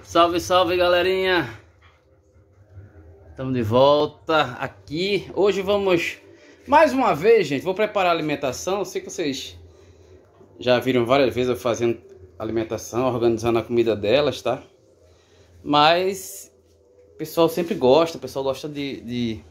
Salve, salve, galerinha! Estamos de volta aqui. Hoje vamos, mais uma vez, gente, vou preparar a alimentação. Eu sei que vocês já viram várias vezes eu fazendo alimentação, organizando a comida delas, tá? Mas o pessoal sempre gosta, de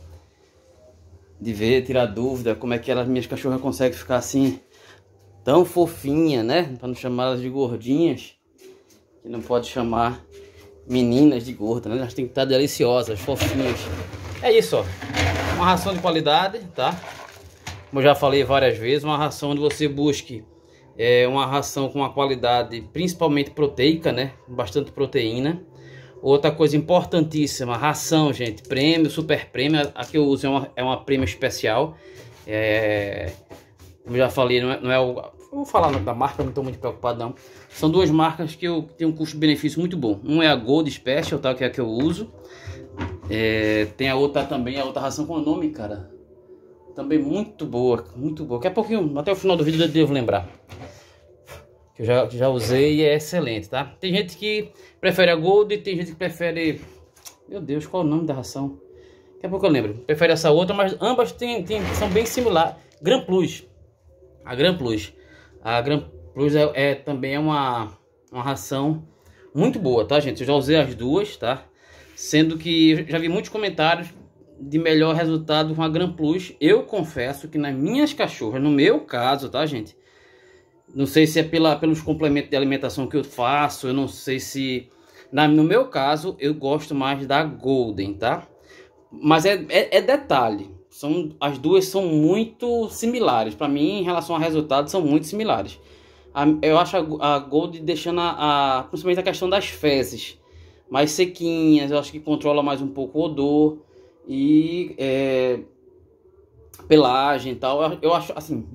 ver, tirar dúvida, como é que minhas cachorras conseguem ficar assim, tão fofinha, né? Para não chamar elas de gordinhas. Que não pode chamar meninas de gorda, né? Elas têm que estar deliciosas, fofinhas. É isso, ó. Uma ração de qualidade, tá? Como eu já falei várias vezes, uma ração onde você busque uma ração com uma qualidade principalmente proteica, né? Bastante proteína. Outra coisa importantíssima, ração, gente. Prêmio, super prêmio. A que eu uso é uma prêmio especial. Como eu já falei, não é o... Vou falar da marca, não estou muito preocupado não. São duas marcas que tem um custo-benefício muito bom. Um é a Gold Special, tá? Que é a que eu uso. Tem a outra também, a outra ração com o nome, cara. Também muito boa, muito boa. Daqui a pouquinho, até o final do vídeo eu devo lembrar. Que eu já usei e é excelente, tá? Tem gente que prefere a Gold e tem gente que prefere... Meu Deus, qual é o nome da ração? Daqui a pouco eu lembro. Prefere essa outra, mas ambas são bem similares. Gran Plus. A Gran Plus. A Gran Plus também é uma ração muito boa, tá, gente? Eu já usei as duas, tá? Sendo que já vi muitos comentários de melhor resultado com a Gran Plus. Eu confesso que nas minhas cachorras, no meu caso, tá, gente? Não sei se é pelos complementos de alimentação que eu faço, eu não sei se... No meu caso, eu gosto mais da Golden, tá? Mas é detalhe. As duas são muito similares. Para mim, em relação a resultados, são muito similares. Eu acho a Gold deixando principalmente a questão das fezes mais sequinhas. Eu acho que controla mais um pouco o odor e pelagem e tal. Eu acho assim,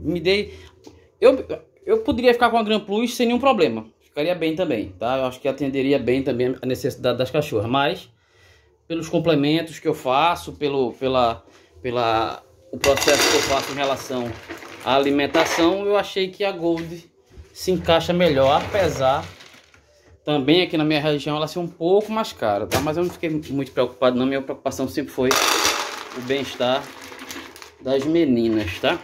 eu poderia ficar com a Gran Plus sem nenhum problema. Ficaria bem também, tá? Eu acho que atenderia bem também a necessidade das cachorras. Mas pelos complementos que eu faço, pelo processo que eu faço em relação à alimentação, eu achei que a Gold se encaixa melhor, apesar também aqui na minha região ela ser um pouco mais cara, tá? Mas eu não fiquei muito preocupado não, minha preocupação sempre foi o bem-estar das meninas, tá?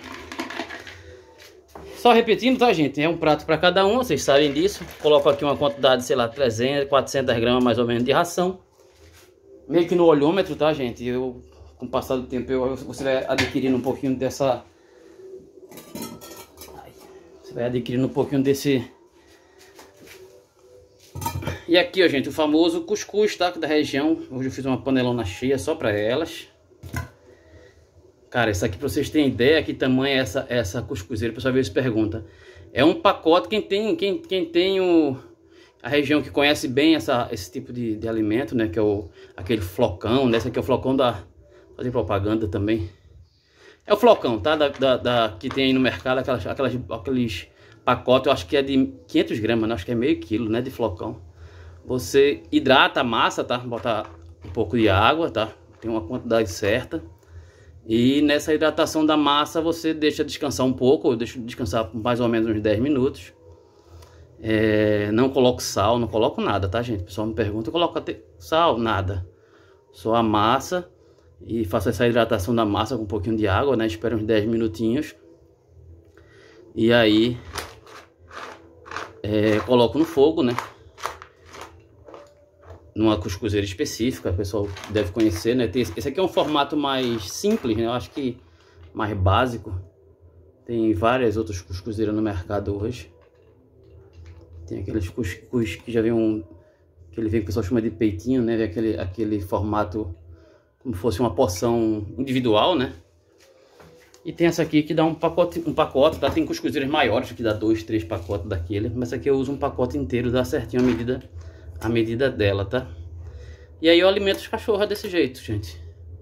Só repetindo, tá, gente? É um prato para cada um, vocês sabem disso. Coloco aqui uma quantidade, sei lá, 300, 400 gramas mais ou menos de ração. Meio que no olhômetro, tá, gente? Com o passar do tempo, você vai adquirindo um pouquinho dessa... Você vai adquirindo um pouquinho desse... E aqui, ó, gente, o famoso cuscuz, tá? Da região. Hoje eu fiz uma panelona cheia só para elas. Cara, isso aqui, para vocês terem ideia, que tamanho é essa cuscuzeira, o pessoal às vezes pergunta. É um pacote, quem tem a região que conhece bem esse tipo de alimento, né? Que é aquele flocão, né? Esse aqui é o flocão fazer propaganda também. É o flocão, tá? Que tem aí no mercado, aqueles pacotes, eu acho que é de 500 gramas, né? Acho que é meio quilo, né? De flocão. Você hidrata a massa, tá? Bota um pouco de água, tá? Tem uma quantidade certa. E nessa hidratação da massa você deixa descansar um pouco, eu deixo descansar por mais ou menos uns 10 minutos. Não coloco sal, não coloco nada, tá, gente? O pessoal me pergunta, coloca sal? Nada. Só a massa e faço essa hidratação da massa com um pouquinho de água, né? Espero uns 10 minutinhos. E aí coloco no fogo, né? Numa cuscuzeira específica, o pessoal deve conhecer, né? Esse aqui é um formato mais simples, né? Eu acho que mais básico. Tem várias outras cuscuzeiras no mercado hoje. Tem aqueles cuscuz que já vem que o pessoal chama de peitinho, né? Aquele formato como fosse uma porção individual, né? E tem essa aqui que dá um pacote, tá? Tem cuscuzeiras maiores que dá 2, 3 pacotes daquele, mas essa aqui eu uso um pacote inteiro, dá certinho a medida dela, tá? E aí eu alimento os cachorros desse jeito, gente.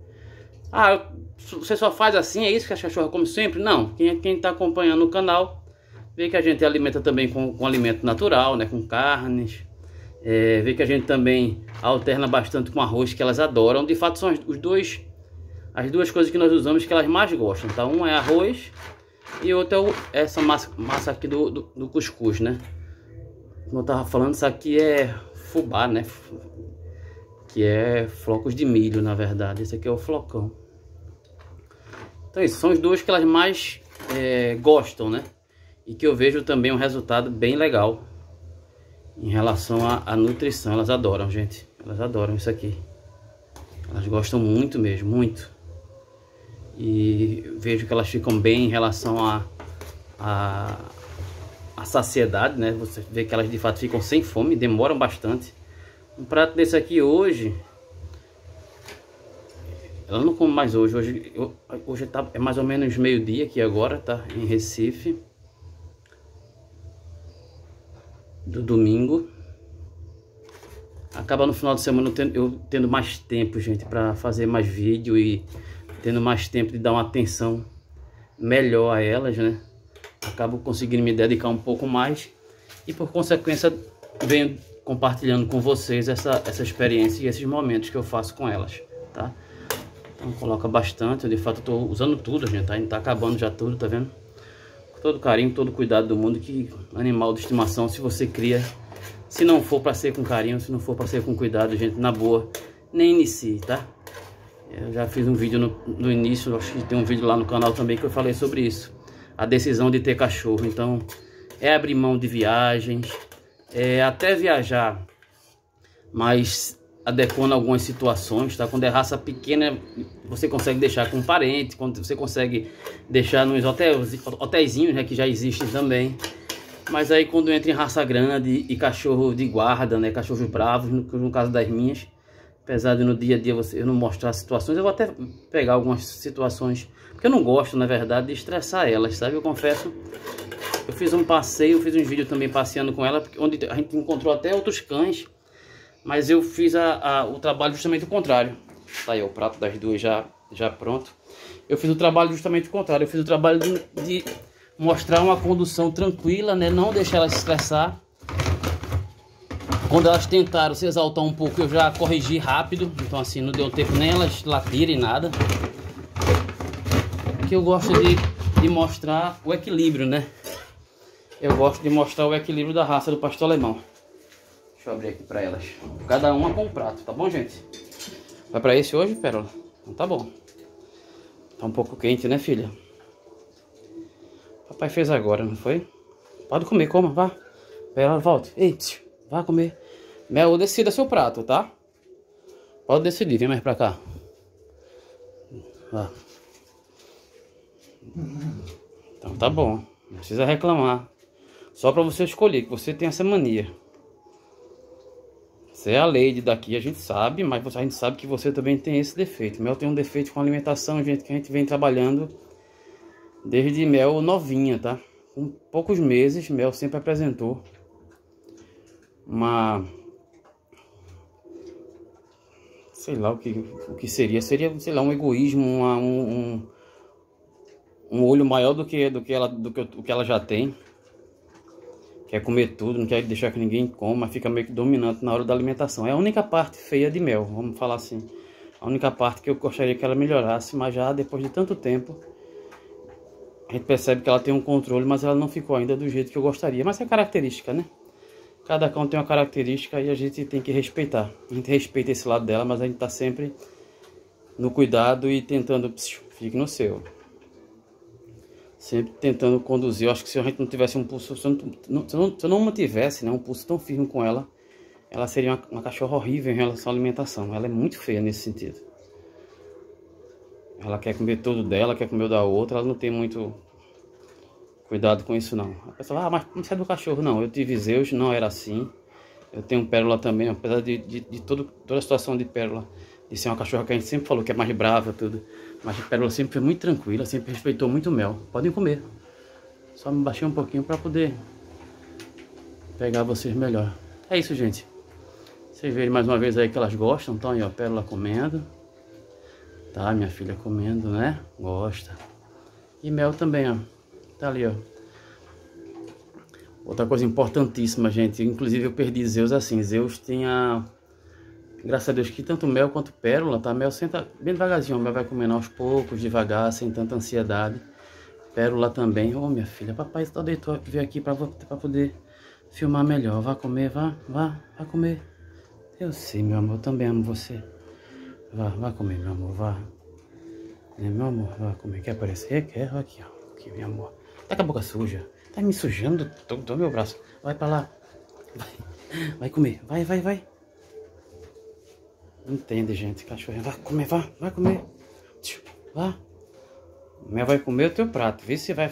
Você só faz assim, é isso que as cachorras comem sempre? Não, quem tá acompanhando o canal vê que a gente alimenta também com alimento natural, né? Com carnes. Vê que a gente também alterna bastante com arroz, que elas adoram. De fato são as duas coisas que nós usamos que elas mais gostam, tá? Um é arroz e outro é essa massa aqui do cuscuz, né? Como eu tava falando, isso aqui é fubá, né? Que é flocos de milho, na verdade. Esse aqui é o flocão. Então isso, são os dois que elas mais gostam, né? E que eu vejo também um resultado bem legal em relação à nutrição. Elas adoram, gente. Elas adoram isso aqui. Elas gostam muito mesmo, muito. E vejo que elas ficam bem em relação à saciedade, né? Você vê que elas de fato ficam sem fome, demoram bastante. Um prato desse aqui hoje, ela não come mais hoje. Hoje é mais ou menos meio-dia aqui agora, tá? Em Recife. Do domingo. Acaba no final de semana eu tendo mais tempo, gente, para fazer mais vídeo e tendo mais tempo de dar uma atenção melhor a elas, né? Acabo conseguindo me dedicar um pouco mais e por consequência venho compartilhando com vocês essa experiência e esses momentos que eu faço com elas, tá? Então coloca bastante, eu de fato estou usando tudo, gente, tá? A gente tá acabando já tudo, tá vendo? Com todo carinho, todo cuidado do mundo, que animal de estimação, se você cria, se não for para ser com carinho, se não for para ser com cuidado, gente, na boa, nem inicie, tá? Eu já fiz um vídeo no início, acho que tem um vídeo lá no canal também que eu falei sobre isso. A decisão de ter cachorro. Então, é abrir mão de viagens, até viajar, mas adequando algumas situações, tá? Quando é raça pequena, você consegue deixar com um parente, quando você consegue deixar nos hotelzinhos, né, que já existem também. Mas aí quando entra em raça grande e cachorro de guarda, né, cachorros bravos, no caso das minhas, apesar de no dia a dia eu não mostrar situações, eu vou até pegar algumas situações, porque eu não gosto, na verdade, de estressar elas, sabe? Eu confesso, eu fiz um passeio, fiz um vídeo também passeando com ela, onde a gente encontrou até outros cães, mas eu fiz o trabalho justamente o contrário. Tá aí o prato das duas já pronto. Eu fiz o trabalho justamente o contrário, eu fiz o trabalho de mostrar uma condução tranquila, né? Não deixar elas se estressar. Quando elas tentaram se exaltar um pouco, eu já corrigi rápido. Então assim, não deu tempo nem elas latirem nada. Porque eu gosto de mostrar o equilíbrio, né? Eu gosto de mostrar o equilíbrio da raça do pastor alemão. Deixa eu abrir aqui pra elas. Cada uma com um prato, tá bom, gente? Vai pra esse hoje, Pérola? Então tá bom. Tá um pouco quente, né, filha? Papai fez agora, não foi? Pode comer, coma, vá. Pérola, volta. Ei, vá comer. Mel, decida seu prato, tá? Pode decidir, vem mais pra cá. Vá. Então tá bom. Não precisa reclamar. Só pra você escolher, que você tem essa mania. Você é a lady daqui, a gente sabe, mas a gente sabe que você também tem esse defeito. Mel tem um defeito com alimentação, gente, que a gente vem trabalhando desde Mel novinha, tá? Com poucos meses, Mel sempre apresentou uma... sei lá o que seria, sei lá, um egoísmo, um olho maior do que ela já tem. Quer comer tudo, não quer deixar que ninguém coma, fica meio que dominante na hora da alimentação. É a única parte feia de Mel, vamos falar assim. A única parte que eu gostaria que ela melhorasse, mas já depois de tanto tempo, a gente percebe que ela tem um controle, mas ela não ficou ainda do jeito que eu gostaria. Mas é característica, né? Cada cão tem uma característica e a gente tem que respeitar. A gente respeita esse lado dela, mas a gente tá sempre no cuidado e tentando, fique no seu. Sempre tentando conduzir. Eu acho que se a gente não tivesse um pulso, se eu não mantivesse, né, um pulso tão firme com ela, ela seria uma cachorra horrível em relação à alimentação. Ela é muito feia nesse sentido. Ela quer comer tudo dela, quer comer o da outra, ela não tem muito cuidado com isso não. A pessoa, mas não sai do cachorro. Não, eu tive Zeus, não era assim. Eu tenho Pérola também, apesar de toda a situação de Pérola, de ser uma cachorra que a gente sempre falou que é mais brava, tudo. Mas a Pérola sempre foi muito tranquila, sempre respeitou muito Mel. Podem comer. Só me baixei um pouquinho para poder pegar vocês melhor. É isso, gente. Vocês verem mais uma vez aí que elas gostam. Então aí, ó, Pérola comendo. Tá, minha filha comendo, né? Gosta. E Mel também, ó. Tá ali, ó. Outra coisa importantíssima, gente. Inclusive eu perdi Zeus assim. Zeus tinha... Graças a Deus que tanto Mel quanto Pérola, tá? Mel senta bem devagarzinho, Mel vai comendo aos poucos, devagar, sem tanta ansiedade. Pérola também. Ô, minha filha, papai só deitou vir aqui pra poder filmar melhor. Vá comer, vá comer. Eu sei, meu amor, eu também amo você. Vá comer, meu amor, vá. Né, meu amor, vá comer. Quer aparecer? Quer? Aqui, ó. Aqui, meu amor. Tá com a boca suja. Tá me sujando todo meu braço. Vai pra lá. Vai comer. Vai. Entende, gente, cachorrinho. Vai comer, vai comer. Vá. Minha vai comer o teu prato. Vê se vai.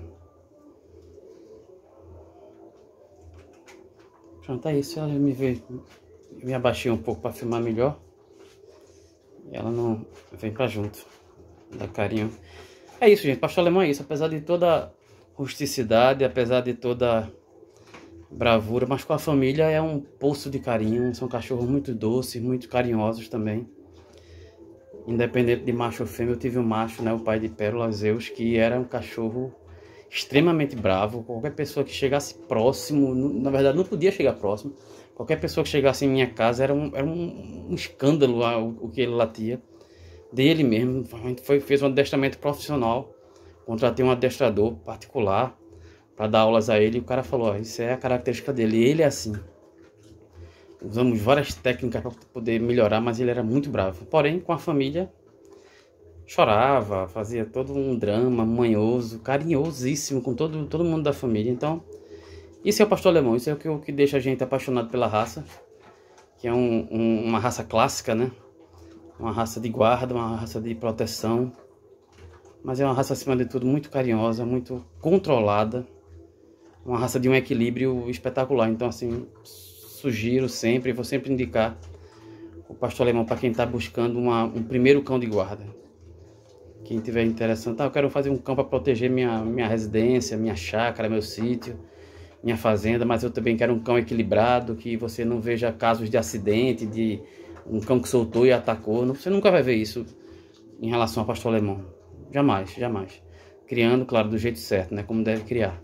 Pronto, é isso. Ela me vê. Eu me abaixei um pouco para filmar melhor. E ela não vem pra junto. Dá carinho. É isso, gente. Pastor alemão é isso. Apesar de toda rusticidade, apesar de toda bravura, mas com a família é um poço de carinho. São cachorros muito doces, muito carinhosos também. Independente de macho ou fêmea, eu tive um macho, né, o pai de Pérola, Zeus, que era um cachorro extremamente bravo. Qualquer pessoa que chegasse próximo, na verdade não podia chegar próximo. Qualquer pessoa que chegasse em minha casa era um escândalo o que ele latia. Dele mesmo, a gente fez um adestramento profissional. Contratei um adestrador particular para dar aulas a ele. E o cara falou, ó, isso é a característica dele. E ele é assim. Usamos várias técnicas para poder melhorar, mas ele era muito bravo. Porém, com a família, chorava, fazia todo um drama, manhoso, carinhosíssimo com todo mundo da família. Então, isso é o pastor alemão, isso é o que deixa a gente apaixonado pela raça, que é uma raça clássica, né? Uma raça de guarda, uma raça de proteção, mas é uma raça, acima de tudo, muito carinhosa, muito controlada, uma raça de um equilíbrio espetacular. Então, assim, sugiro sempre, vou sempre indicar o pastor alemão para quem está buscando um primeiro cão de guarda. Quem tiver interessante, eu quero fazer um cão para proteger minha residência, minha chácara, meu sítio, minha fazenda, mas eu também quero um cão equilibrado, que você não veja casos de acidente, de um cão que soltou e atacou. Você nunca vai ver isso em relação ao pastor alemão. Jamais. Criando, claro, do jeito certo, né? Como deve criar.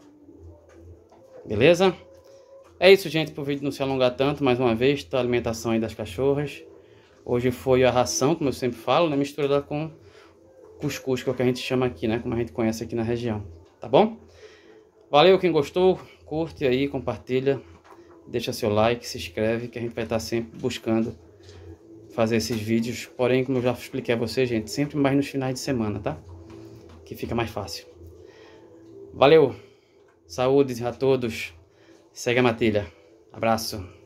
Beleza? É isso, gente, para o vídeo não se alongar tanto. Mais uma vez, a alimentação aí das cachorras. Hoje foi a ração, como eu sempre falo, né? Misturada com cuscuz, que é o que a gente chama aqui, né? Como a gente conhece aqui na região. Tá bom? Valeu, quem gostou, curte aí, compartilha, deixa seu like, se inscreve, que a gente vai estar sempre buscando fazer esses vídeos. Porém, como eu já expliquei a vocês, gente, sempre mais nos finais de semana, tá? Que fica mais fácil. Valeu, saúde a todos, segue a matilha, abraço.